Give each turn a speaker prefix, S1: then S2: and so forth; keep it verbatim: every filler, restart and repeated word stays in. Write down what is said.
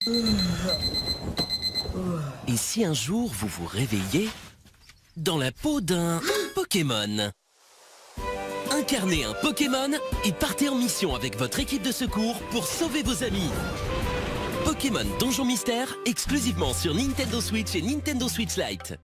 S1: Et si un jour vous vous réveillez dans la peau d'un Pokémon? Incarnez un Pokémon et partez en mission avec votre équipe de secours pour sauver vos amis. Pokémon Donjon Mystère, exclusivement sur Nintendo Switch et Nintendo Switch Lite.